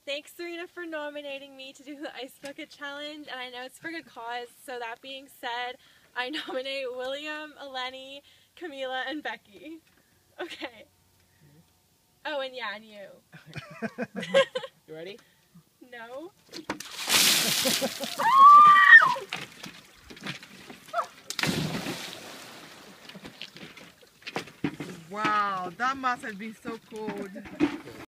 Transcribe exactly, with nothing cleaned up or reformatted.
Thanks, Serena, for nominating me to do the Ice Bucket Challenge, and I know it's for good cause, so that being said, I nominate William, Eleni, Camila, and Becky. Okay. Oh, and yeah, and you. You ready? No. Wow, that must have been so cold.